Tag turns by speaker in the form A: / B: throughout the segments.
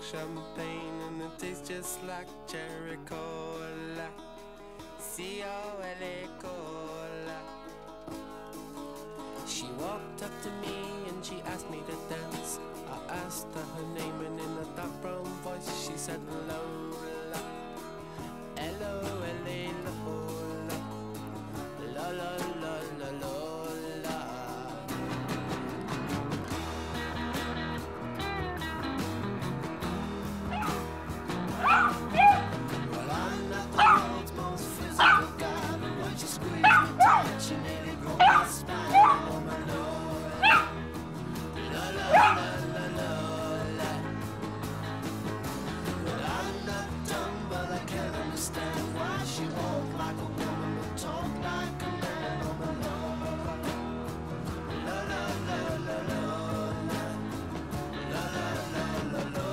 A: champagne and it tastes just like cherry cola. C-O-L-A cola. She walked up to me and she asked me to dance. I asked her her name and in a dark brown voice she said Lola. L-O-L-A Lola. Lola, Lola, Lola. Well, I'm not the world's most physical guy, but when she squeezed me tight, she nearly broke my spine. Oh, my Lola. Lola, Lola, Lola. Well, I'm not dumb, but I can't understand why she walked like a woman but talk like a man. Oh, my Lola. Lola, Lola, Lola. Lola, Lola, Lola.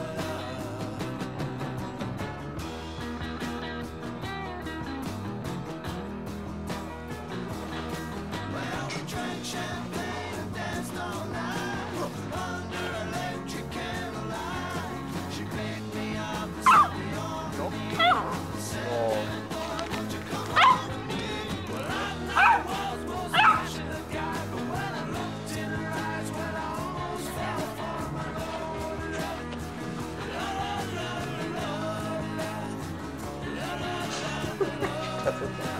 A: Well, we drank champagne and danced all night under electric candlelight. She picked me up and set me on her knees. Said, boy, won't you come home with me? Well, I'm not the world's most passionate guy, but when I looked in her eyes, when I almost fell for my Lola. Lola, Lola, Lola. Lola, Lola, Lola.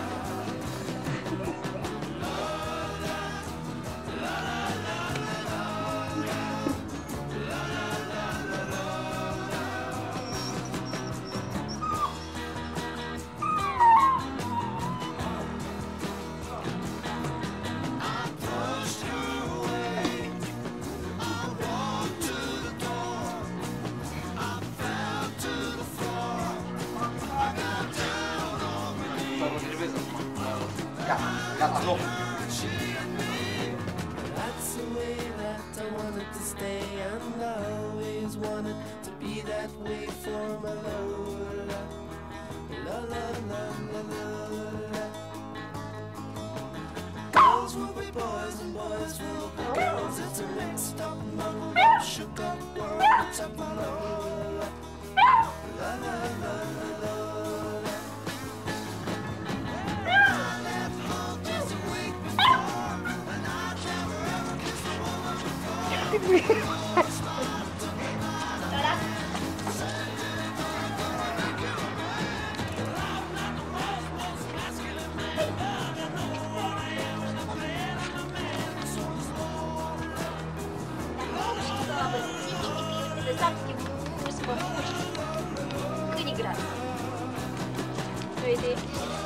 B: That's
A: the way that I wanted to stay, and I always wanted to be that way for my Lola. Lola, Lola, Lola. Girls will be boys and boys will be girls. It's a mixed up, muddled up, shook up world. It's up my Lola. Lola, Lola, Lola.
C: Запки в мужском. Книга.